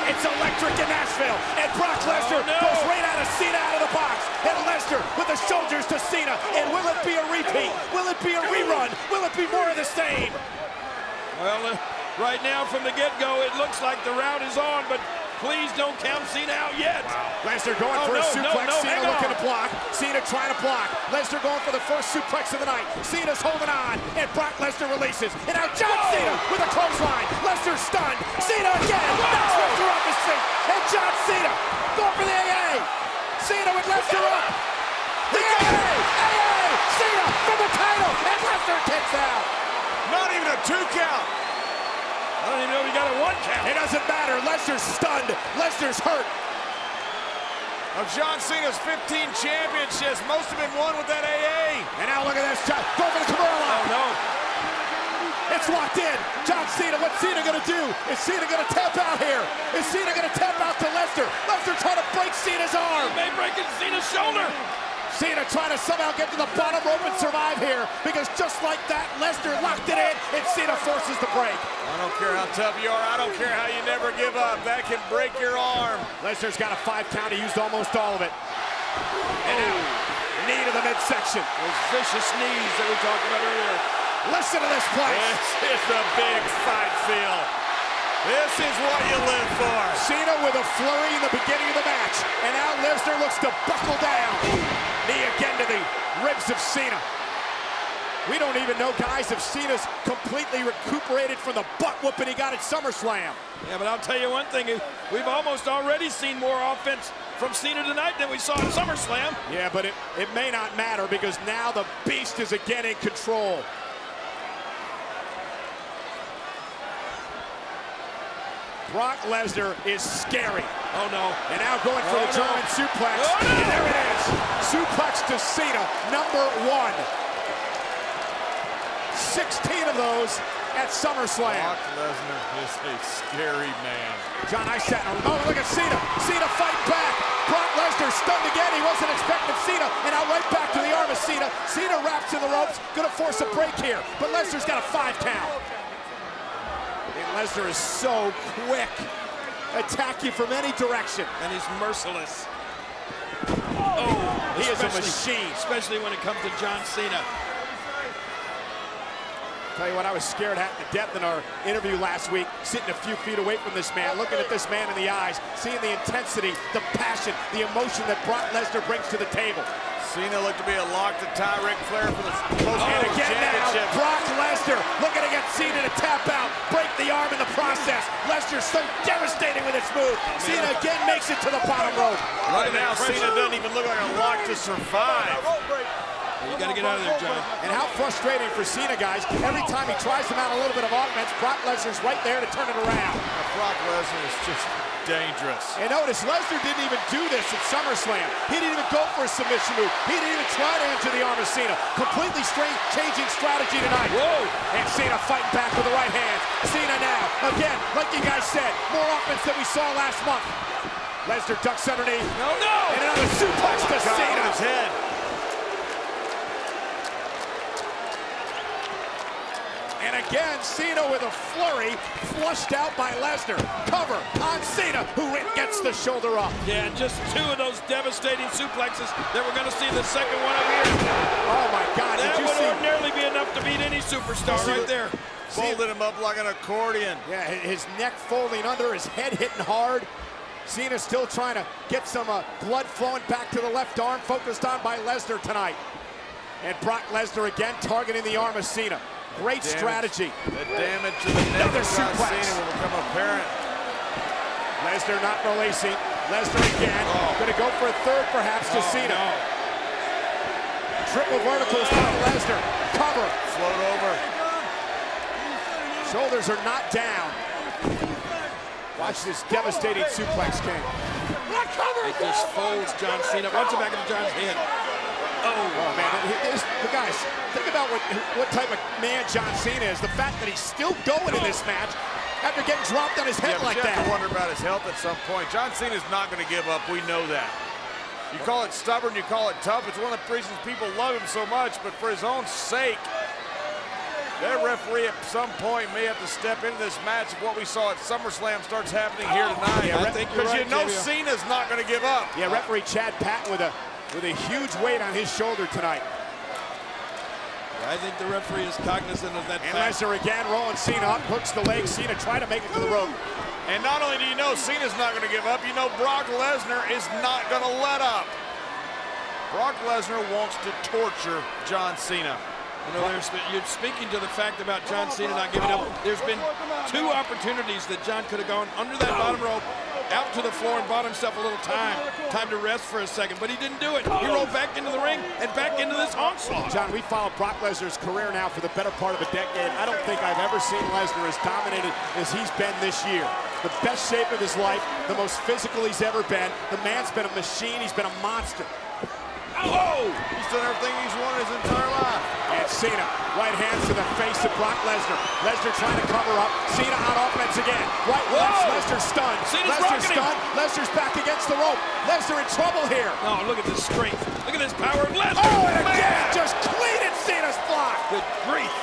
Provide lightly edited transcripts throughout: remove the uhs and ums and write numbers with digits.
It's electric in Nashville, and Brock Lesnar goes right out of Cena out of the box, and Lesnar with the shoulders to Cena, and will it be a repeat? Will it be a rerun? Will it be more of the same? Well, right now from the get-go, it looks like the route is on, but please don't count Cena out yet. Wow. Lesnar going for a suplex, Cena looking to block, Cena trying to block, Lesnar going for the first suplex of the night, Cena's holding on, and Brock Lesnar releases, and now John Cena with a clothesline, Lesnar stunned, Cena again, knocks Lesnar off his feet, and John Cena going for the AA, Cena with Lesnar up, the AA, Cena for the title, and Lesnar kicks out. Not even a 2 count. I don't even know if he got a 1 count. It doesn't matter. Lesnar's stunned. Lesnar's hurt. Of John Cena's 15 championships, most have been won with that AA. And now look at this. Go for the Kimura lock. Oh, no. It's locked in. John Cena, what's Cena going to do? Is Cena going to tap out here? Is Cena going to tap out to Lesnar? Lesnar trying to break Cena's arm. He may break Cena's shoulder. Cena trying to somehow get to the bottom rope and survive here, because just like that, Lesnar locked it in, and Cena forces the break. I don't care how tough you are. I don't care how you never give up. That can break your arm. Lesnar's got a 5 count. He used almost all of it. And now, knee to the midsection. Those vicious knees that we talked about earlier. Listen to this place. This is a big fight, Phil. This is what you live for. Cena with a flurry in the beginning of the match, and now Lesnar looks to buckle down. Knee again to the ribs of Cena. We don't even know, guys, if Cena's completely recuperated from the butt whooping he got at SummerSlam. Yeah, but I'll tell you one thing. We've almost already seen more offense from Cena tonight than we saw at SummerSlam. Yeah, but it may not matter, because now the Beast is again in control. Brock Lesnar is scary. Oh, no. And now going for the German suplex. Oh, no. And there it is. Suplex to Cena, number 1. 16 of those at SummerSlam. Brock Lesnar is a scary man. John, I sat on. Oh, look at Cena. Cena fighting back. Brock Lesnar stunned again. He wasn't expecting Cena. And now right back to the arm of Cena. Cena wraps in the ropes. Going to force a break here. But Lesnar's got a 5 count. And Lesnar is so quick. Attack you from any direction. And he's merciless. Oh, he is a machine. Especially when it comes to John Cena. Tell you what, I was scared half to death in our interview last week, sitting a few feet away from this man, looking at this man in the eyes, seeing the intensity, the passion, the emotion that Brock Lesnar brings to the table. Cena looked to be a lock to tie Ric Flair for the And again now, Brock Lesnar looking to get Cena to tap out, break the arm in the process. Lesnar's so devastating with this move. Cena again makes it to the bottom rope. Right now, Cena doesn't even look like a lock to survive. You got to get out of there, John. And how frustrating for Cena, guys. Every time he tries to mount a little bit of offense, Brock Lesnar's right there to turn it around. Brock Lesnar is just dangerous. And notice, Lesnar didn't even do this at SummerSlam. He didn't even go for a submission move. He didn't even try to enter the arm of Cena. Completely changing strategy tonight. Whoa! And Cena fighting back with the right hand. Cena now, again, like you guys said, more offense than we saw last month. Lesnar ducks underneath. No! And another suplex to Cena. His head. And again, Cena with a flurry, flushed out by Lesnar. Cover on Cena, who gets the shoulder up. Yeah, just 2 of those devastating suplexes that we're going to see the second one up here. Oh my God, that did you would see? ordinarily be enough to beat any superstar right there. Folded him up like an accordion. Yeah, his neck folding under, his head hitting hard. Cena still trying to get some blood flowing back to the left arm, focused on by Lesnar tonight. And Brock Lesnar again targeting the arm of Cena. Great strategy. The damage to the neck of John Cena will become apparent. Lesnar not releasing. Lesnar again. Going to go for a 3rd perhaps to Cena. No. Triple verticals by Lesnar. Cover. Float over. Shoulders are not down. Watch this devastating suplex, King. It just folds John Cena. Watch the back of John's head. Oh man, guys, think about what type of man John Cena is. The fact that he's still going in this match after getting dropped on his head like that. You have to wonder about his health at some point. John Cena's not going to give up. We know that. You call it stubborn, you call it tough. It's one of the reasons people love him so much, but for his own sake, Their referee at some point may have to step into this match if what we saw at SummerSlam starts happening here tonight. Yeah, I think you're right, you know JBL. Cena's not going to give up. Yeah, referee Chad Patton with a huge weight on his shoulder tonight. I think the referee is cognizant of that And fact. Lesnar again rolling Cena up, hooks the leg. Cena trying to make it to the rope. And not only do you know Cena's not going to give up, you know Brock Lesnar is not going to let up. Brock Lesnar wants to torture John Cena. You know, you're speaking to the fact about John Cena not giving up. There's been 2 opportunities that John could have gone under that bottom rope, out to the floor, and bought himself a little time to rest for a second, but he didn't do it. He rolled back into the ring and back into this onslaught. John, we followed Brock Lesnar's career now for the better part of a decade. I don't think I've ever seen Lesnar as dominated as he's been this year. The best shape of his life, the most physical he's ever been. The man's been a machine. He's been a monster. Oh! He's done everything he's wanted his entire life. And Cena, right hands to the face of Brock Lesnar. Lesnar trying to cover up. Cena on offense again. Right left, Lesnar stunned. Cena's Lesnar rocking him. stunned. Lesnar's back against the rope. Lesnar in trouble here. No, look at this strength. Look at this power of Lesnar. Oh, and Man! again, just cleated Cena's block. Good grief.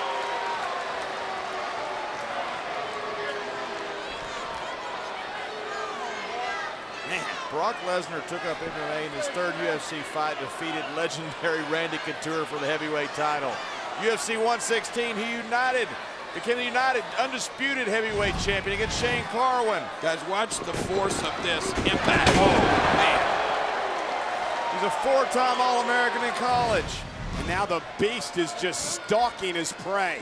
Man, Brock Lesnar took up MMA in his 3rd UFC fight, defeated legendary Randy Couture for the heavyweight title. UFC 116, he became the united, undisputed heavyweight champion against Shane Carwin. Guys, watch the force of this impact. Oh, man. He's a 4-time All-American in college. And now the Beast is just stalking his prey.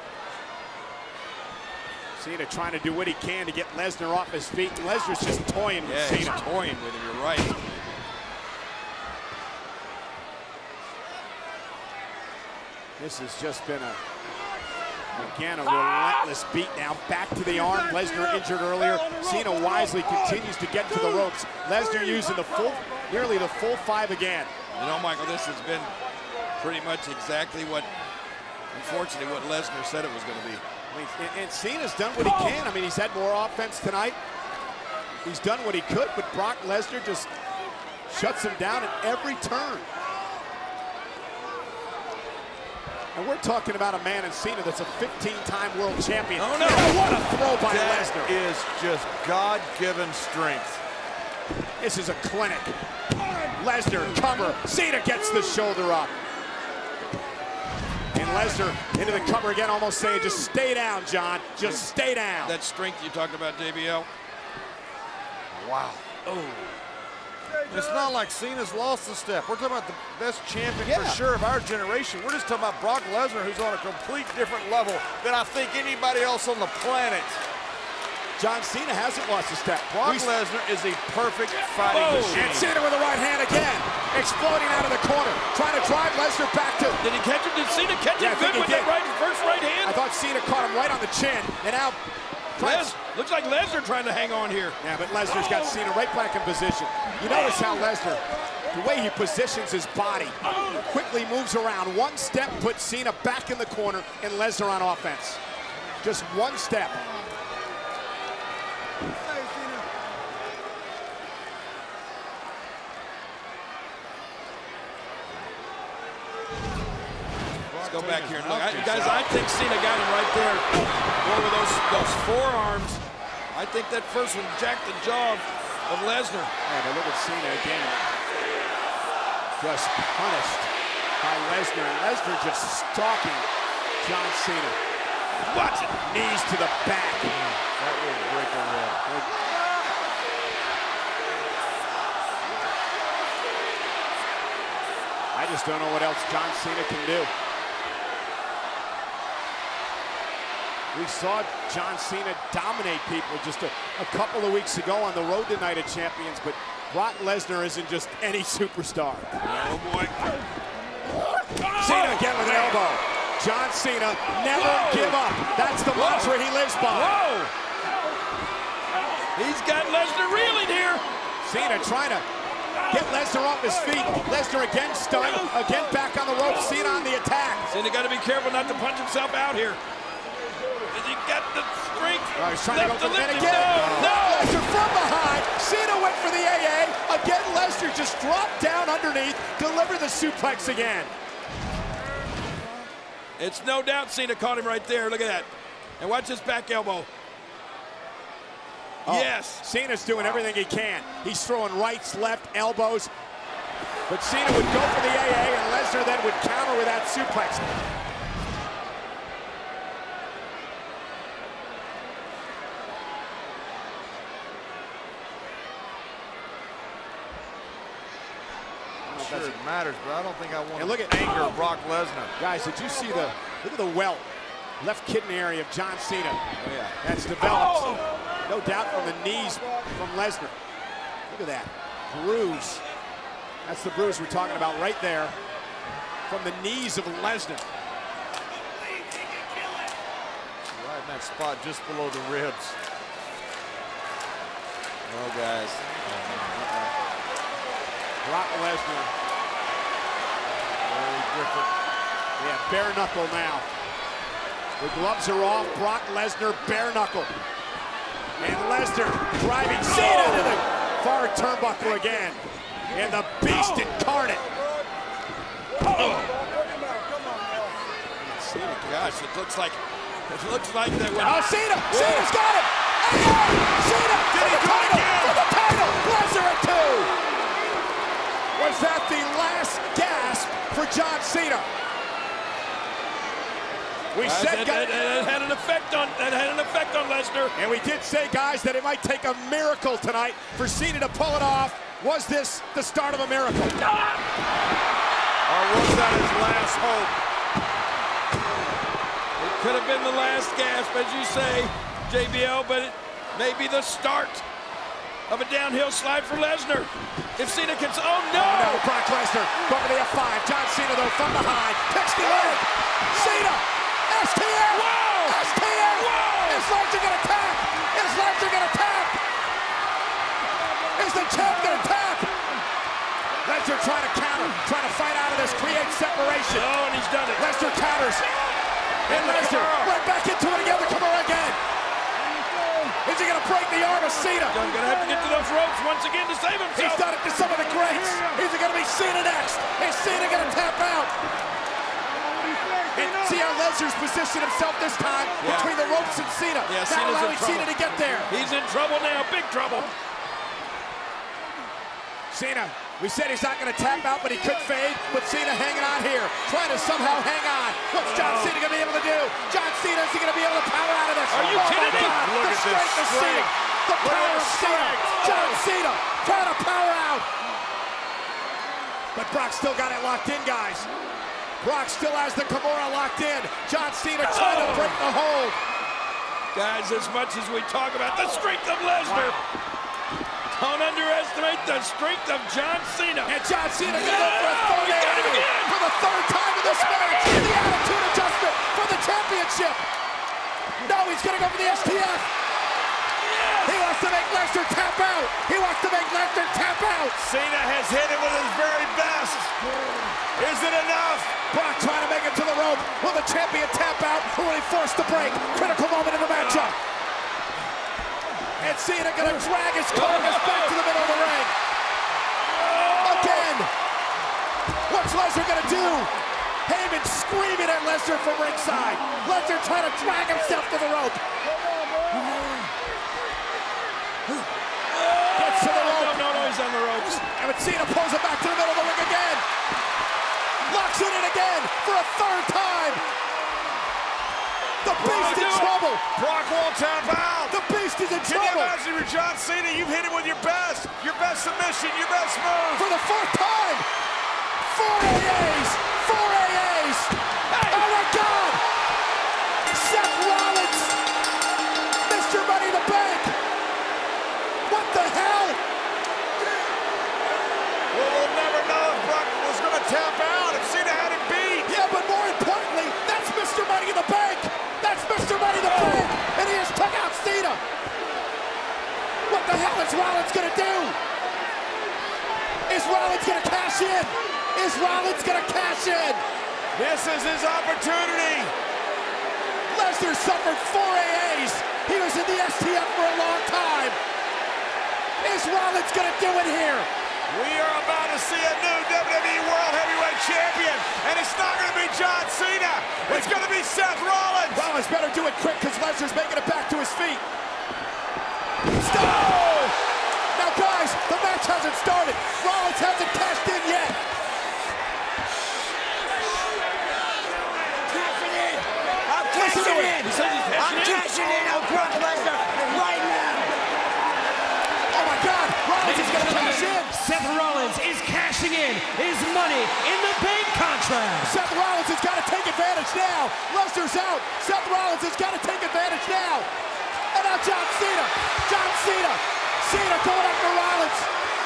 Cena trying to do what he can to get Lesnar off his feet. And Lesnar's just toying with Yeah, Cena. he's toying with him, you're right. This has just been again, a relentless beat now. Back to the arm. Lesnar injured earlier. Cena wisely continues to get to the ropes. Lesnar using nearly the full 5 again. You know, Michael, this has been pretty much exactly what, unfortunately, what Lesnar said it was going to be. I mean, and Cena's done what he can. I mean, he's had more offense tonight. He's done what he could, but Brock Lesnar just shuts him down at every turn. And we're talking about a man in Cena that's a 15-time world champion. Oh, no. What a throw by Lesnar. That is just God-given strength. This is a clinic. Lesnar, cover. Cena gets the shoulder up. And Lesnar into the cover again, almost saying, just stay down, John. Just stay down. That strength you talked about, JBL. Wow. Oh. It's not like Cena's lost a step. We're talking about the best champion Yeah. for sure of our generation. We're just talking about Brock Lesnar, who's on a complete different level than I think anybody else on the planet. John Cena hasn't lost a step. Brock Lesnar is a perfect fighting machine. And Cena with the right hand again. Exploding out of the corner. Trying to drive Lesnar back to... Did he catch him? Did Cena catch Yeah, I him think good he with that did. first right hand? I thought Cena caught him right on the chin. And now... Looks like Lesnar trying to hang on here. Yeah, but Lesnar's got Cena right back in position. You notice how Lesnar, the way he positions his body, quickly moves around. One step puts Cena back in the corner and Lesnar on offense. Just one step. Let's go back here and look. Guys, I think Cena got him right there over those forearms. I think that first one jacked the jaw of Lesnar. Yeah, but look at Cena again. Just punished by Lesnar. And Lesnar just stalking John Cena. Watch it. Knees to the back. That will break a rib. I just don't know what else John Cena can do. We saw John Cena dominate people just a couple of weeks ago on the road to Night of Champions, but Brock Lesnar isn't just any superstar. Oh, boy. Cena again with an elbow. John Cena, never give up. That's the mantra he lives by. Whoa! He's got Lesnar reeling here. Cena trying to get Lesnar off his feet. Lesnar again stunned, again back on the rope. Cena on the attack. Cena got to be careful not to punch himself out here. Has he got the strength? Oh, he's trying to go for the pin lift him. again. No! Lesnar from behind. Cena went for the AA. Again, Lesnar just dropped down underneath, delivered the suplex again. It's no doubt Cena caught him right there. Look at that. And watch his back elbow. Oh, yes. Cena's doing everything he can. He's throwing rights, left, elbows. But Cena would go for the AA, and Lesnar then would counter with that suplex. Sure it matters, but I don't think I want and look at anger Brock Lesnar. Guys, did you see look at the welt, left kidney area of John Cena? Oh, yeah. That's developed. No doubt from the knees from Lesnar. Look at that bruise. That's the bruise we're talking about right there from the knees of Lesnar. Right in that spot just below the ribs. Oh, guys. Brock Lesnar. Very different. Yeah, bare knuckle now. The gloves are off. Brock Lesnar, bare knuckle. And Lesnar driving Cena to the far turnbuckle again. And the beast incarnate. Cena, gosh, it looks like that. Oh, Cena! Cena's got him! Cena for the title! For the title! Lesnar at 2! Was that the last gasp for John Cena? We said that had an effect on Lesnar. And we did say, guys, that it might take a miracle tonight for Cena to pull it off. Was this the start of a miracle? Or was that his last hope? It could have been the last gasp, as you say, JBL, but it may be the start of a downhill slide for Lesnar. If Cena can, oh no! Oh, no, Brock Lesnar going to the F5. John Cena though from behind, picks the leg. Cena, STF, Whoa! STF. Whoa! Is Lesnar gonna tap? Is Lesnar gonna tap? Is the champ gonna tap? Lesnar trying to counter, trying to fight out of this, create separation. Oh, and he's done it. Lesnar counters. And Lesnar right back into it again. The Kimura again. Is he going to break the arm of Cena? He's going to have to get to those ropes once again to save himself. He's done it to some of the greats. Is it going to be Cena next? Is Cena going to tap out? And see how Lesnar's positioned himself this time between the ropes and Cena. Yeah, not Cena's allowing in trouble. Cena to get there. He's in trouble now, big trouble. Cena, we said he's not going to tap out, but he could fade. But Cena hanging on here, trying to somehow hang on. What's John Cena going to be able to do? John Cena, is he going to be able to power out of this? Are you kidding me? God. Look The at this strength of Cena. The power of Cena. John Cena trying to power out. But Brock still got it locked in, guys. Brock still has the Kimura locked in. John Cena trying to break the hold. Guys, as much as we talk about the strength of Lesnar, don't underestimate the strength of John Cena. And John Cena going to go for a third for the third time in this match. The attitude adjustment for the championship. No, he's going to go for the STF. He wants to make Lesnar tap out. He wants to make Lesnar tap out. Cena has hit him with his very best. Is it enough? Brock trying to make it to the rope. Will the champion tap out or will he force the break? Critical moment in the matchup. And Cena gonna drag his carcass back to the middle of the ring. Again. What's Lesnar gonna do? Heyman screaming at Lesnar from ringside. Lesnar trying to drag himself to the rope. Gets to the rope. No, he's on the ropes. And with Cena pulls it back to the middle of the ring again. Locks it in again for a third time. The Beast in trouble. Brock won't tap out. The Beast is in Can you trouble. imagine you're John Cena? You've hit him with your best submission, your best move. For the fourth time. 4 AAs. 4 AAs. Hey. Oh my God. Seth Rollins. Mr. Money in the Bank. What the hell? Well, we'll never know if Brock was going to tap out, if Cena had him beat. Yeah, but more importantly, that's Mr. Money in the Bank. That's Mr. Money in the Bank. And he just took out Cena. What the hell is Rollins going to do? Is Rollins going to cash in? Is Rollins going to cash in? This is his opportunity. Lesnar suffered 4 AAs. He was in the STF for a long time. Is Rollins going to do it here? We are about to see a new WWE World Heavyweight Champion, and it's not going to be John Cena. It's going to be Seth Rollins. Rollins better do it quick because Lesnar's making it back to his feet. Stop! Now, guys, the match hasn't started. Rollins hasn't cashed in yet. I'm cashing in. I'm cashing in on Brock Lesnar right now. Oh my God, Rollins is going to cash in. Seth Rollins is cashing in his Money in the Bank contract. Seth Rollins has got to take advantage now. Lesnar's out. Seth Rollins has got to take advantage now. And now John Cena. John Cena. Cena going after Rollins.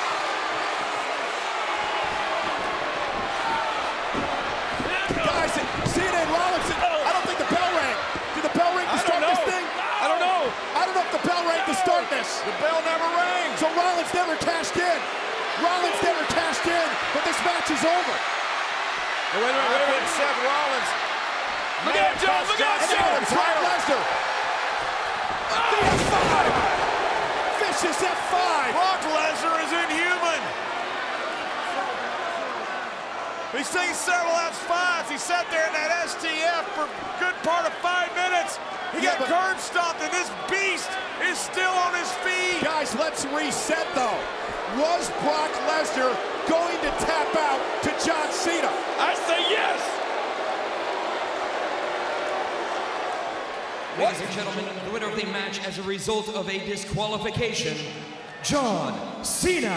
Guys, Cena and Rollins. I don't think the bell rang. Did the bell ring to start this thing? I don't know. I don't know if the bell rang to start this. The bell never rang. So Rollins never cashed in. Rollins never cashed in, but this match is over. Wait. Seth Rollins. Look out, John. Look out, And now Brock Lesnar. The F5. Vicious F5. Brock Lesnar is inhuman. He's seen several F5s. He sat there in that STF for a good part of 5 minutes. He got curb stomped, and this beast is still on his feet. Guys, let's reset, though. Was Brock Lesnar going to tap out to John Cena? I say yes. Ladies and gentlemen, the winner of the match as a result of a disqualification, John Cena.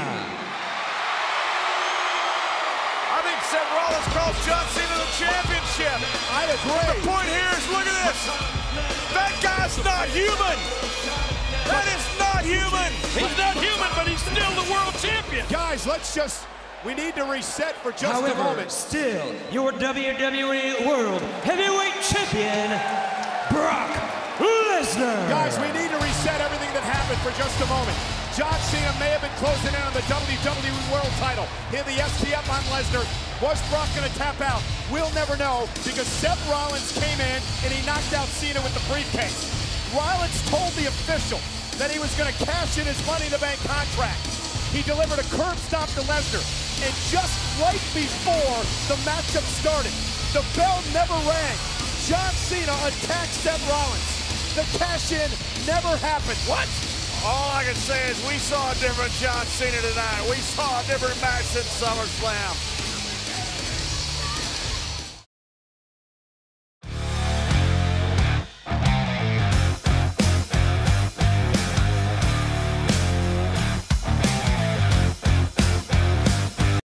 I think Seth Rollins calls John Cena the championship. I agree. The point here is, look at this. That guy's not human. That is not human. He's not human, but he's still the world champion. Guys, we need to reset for just However, a moment. still your WWE World Heavyweight Champion, Brock Lesnar. Guys, we need to reset everything that happened for just a moment. John Cena may have been closing in on the WWE World title. Hit the STF on Lesnar. Was Brock going to tap out? We'll never know because Seth Rollins came in and he knocked out Cena with the briefcase. Rollins told the official that he was going to cash in his Money in the Bank contract. He delivered a curb stomp to Lesnar. And just right before the matchup started, the bell never rang. John Cena attacked Seth Rollins. The cash-in never happened. What? All I can say is we saw a different John Cena tonight. We saw a different match than SummerSlam.